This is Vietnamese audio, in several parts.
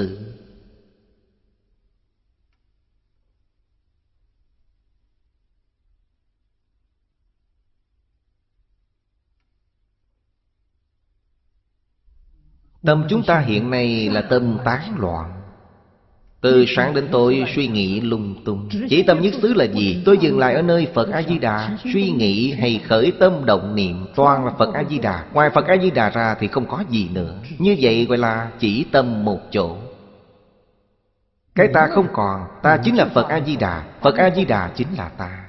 Tâm chúng ta hiện nay là tâm tán loạn. Từ sáng đến tối suy nghĩ lung tung. Chỉ tâm nhất xứ là gì? Tôi dừng lại ở nơi Phật A-di-đà. Suy nghĩ hay khởi tâm động niệm toàn là Phật A-di-đà. Ngoài Phật A-di-đà ra thì không có gì nữa. Như vậy gọi là chỉ tâm một chỗ. Cái ta không còn. Ta chính là Phật A-di-đà. Phật A-di-đà chính là ta.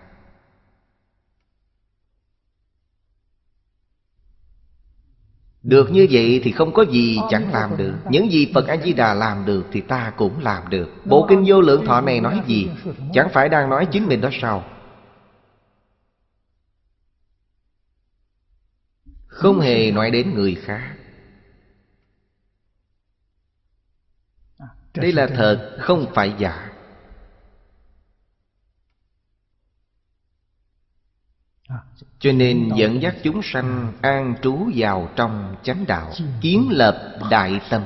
Được như vậy thì không có gì chẳng làm được. Những gì Phật A-di-đà làm được thì ta cũng làm được. Bộ kinh Vô Lượng Thọ này nói gì? Chẳng phải đang nói chính mình đó sao? Không hề nói đến người khác. Đây là thật, không phải giả. Cho nên dẫn dắt chúng sanh an trú vào trong chánh đạo, kiến lập đại tâm.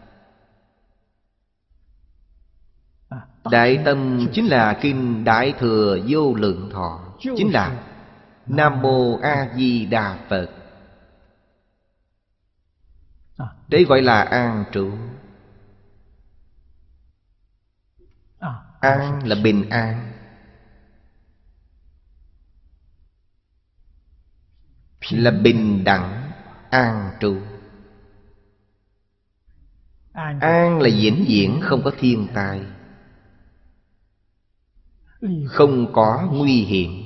Đại tâm chính là kinh Đại Thừa Vô Lượng Thọ, chính là Nam Mô A Di Đà Phật. Đây gọi là an trú. An là bình an, là bình đẳng an trú. An là vĩnh viễn không có thiên tai, không có nguy hiểm.